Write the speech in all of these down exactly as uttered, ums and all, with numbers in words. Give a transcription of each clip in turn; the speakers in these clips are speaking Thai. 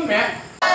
แม่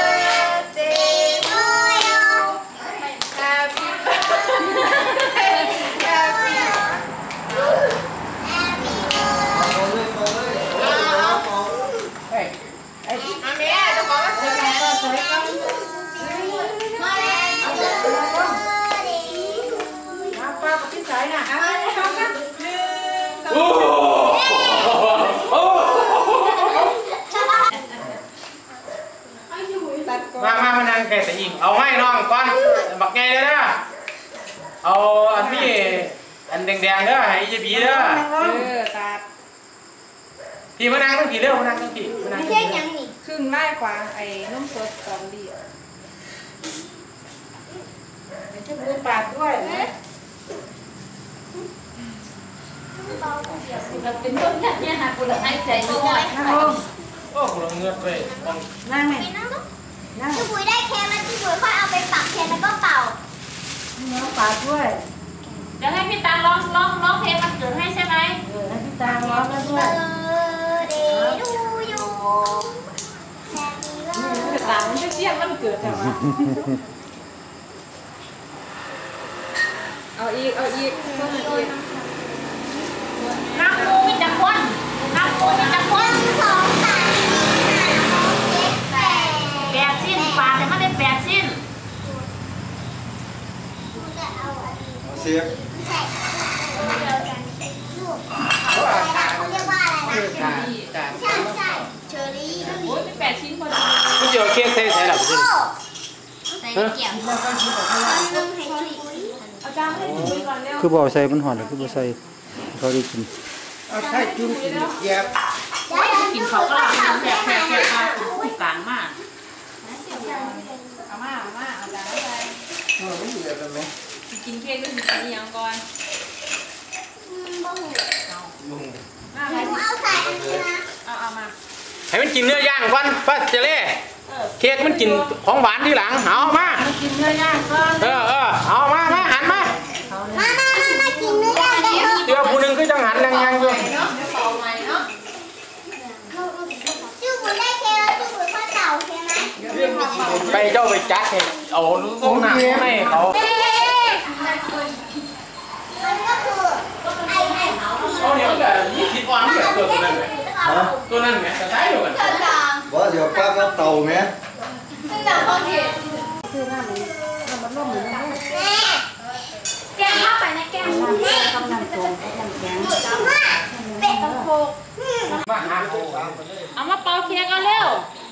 มามามานั่งแกะแต่ยิงเอาให้น้องก่อนบักไงเลยนะเอาอันนี้อันแดงๆเด้อให้ยายบีเด้อเออตาพี่มานั่งตั้งกี่เด้อมานั่งตั้งกี่มานั่งกี่ยังนี่ครึ่งไร่กว่าไอ้นุ่มสดสองดีเป็นชั่วโมงปาดด้วยเป็นต้นเนี่ยนะกูเลยให้ใจด้วยโอ้โหเงือกไปนั่งไหมจูบุยได้เค้กแล้วจูบุยค่อยเอาไปปักเค้กแล้วก็เป่าน้องปาดด้วยเดี๋ยวให้พี่ตาร้องร้องร้องเพลงมันเกิดให้ใช่ไหมเออให้พี่ตาร้องแล้วด้วยเออเดดูอยู่นี่ตามันไม่เสี้ยนมันเกิดแต่ว่าเอาอีกเอาอีกเพิ่มอีกน้ำมูมีจักรคนน้ำมูมีจักรคนสองสามแปดสิ้นปาแต่ไม่ได้แปดสิ้นเสียเขาเรียกว่าอะไรนะใช่ใช่เชอรี่โอ้ยเป็นแปดชิ้นพอดีไม่เจอเค้กใส่ใส่หลับชิ้นใส่เกี่ยวเอาจานให้ดูก่อนเร็วคือบอกใส่มันหอนหรือคือบอกใส่เขาได้กินเอาใส่จุ่มกินแยบกินเขาก็หลับแสบแสบแสบมากต่างมากเอามาเอามาเอาจานไปเออไม่เหลือกันไหมกินเค้กก็กินอันนี้ยังก่อนบ้งเอาเอาใส่อันนี้นะเอาเอามาให้มันกินเนื้อย่างก่อนป้าเจเล่เค้กมันกินของหวานทีหลังเอามากินเนื้อย่างก่อนเออเออเอามามาหันมามามามากินเนื้อย่างเดี๋ยวเดี๋ยวผู้หนึ่งก็จังหันยังยังอยู่จูบุได้เค้กจูบุข้าวเต่าใช่ไหมไปเจ้าไปจัดเอาลูกหนักให้เขามันก็คือไอ้ไอ้เขาเนี่ยมันจะยี่สิบวันเนี่ยตัวนั้นไหมตัวนั้นไหมจะใช้อยู่กันว่าเดี๋ยวป้าก็เต่าไหมซึ่งแบบโอเคคือหน้ามันมันร่มเหมือนกันแกงเข้าไปนะแกงแม่กำลังโจมกำลังแกงเป็ดตะโคกเอามาเป่าเค้กเอาเร็ว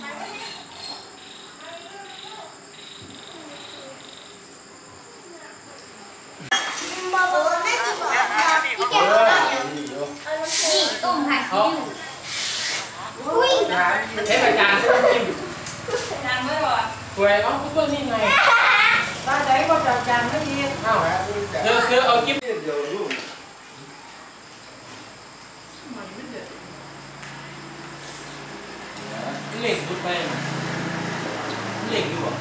นี่ต้มผัดซีอิ๊วอุ้ยเทปอาจารย์จิ้มจานไม่หรอสวยเนาะเพื่อนนี่ไงตาใจก็จัดจานไม่ดีเอ้าเธอเธอเอากิ๊บเดี๋ยวลูกเล่งดูไปเล่งดูอ่ะ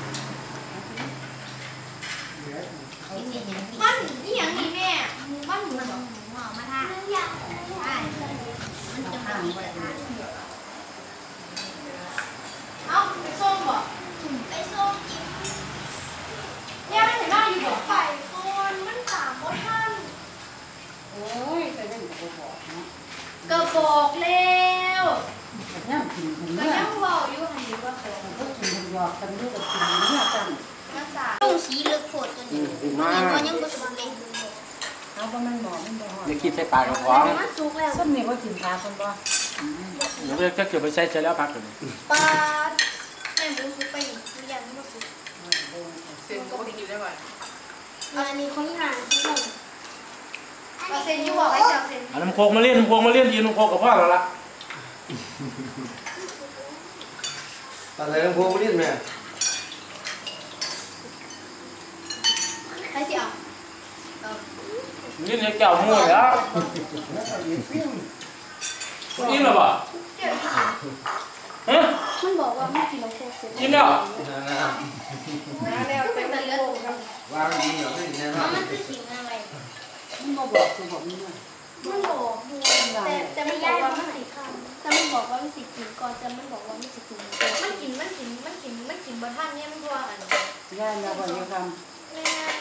บ้านนี่อย่างนี้แม่บ้านหมูหรอหมูมาท่าใช่มันจะทำไปเอาไปส้มบ่ไปส้มกินเนี่ยไม่เห็นหน้าอยู่หรอไข่คนมันสามคนท่านโอ้ยใส่ได้กระบอกเนาะกระบอกแล้วก็ยังบอกอยู่หันอยู่ว่าเขาก็กินหยอกกันด้วยกับกินเนี่ยกันต้องสีเลือกโคตรตัวนี้มันยังบ่สุกเลยเอาบ่มันบ่มันบ่อย่าคิดใส่ปากกับของมันสุกแล้วส้มนี่ว่ากินปลาคนบ่เดี๋ยวจะเกิดไปใส่เสร็จแล้วพักกันปลาแม่บ่สุกไปอีกอย่างบ่สุกเส้นก็บ่กินได้บ่อันนี้ของทานที่นุ่มเอาเส้นอยู่บอกให้เจ้าเส้นเอาน้ำโคกมาเลี้ยนน้ำโคกมาเลี้ยนยืนน้ำโคกกับพ่อแล้วล่ะอะไรน้ำโคกมาเลี้ยนแม่ใช่สิอ่ะนี่เนี่ยเก่าหมดแล้วกินหรอบ่ฮะมันบอกว่าไม่กินน้ำโคกเสร็จกินแล้วน้าแล้วเต็มเลยว่างดีเหรอไม่กินนะมันคือสิ่งอะไรมันบอกคือบอกนี่มันบอกแต่แต่ไม่บอกว่ามันสีข้าวแต่มันบอกว่ามันสีกินก่อนแต่มันบอกว่ามันสีกินมันกินมันกินย่านเราบ่อยู่คำแม่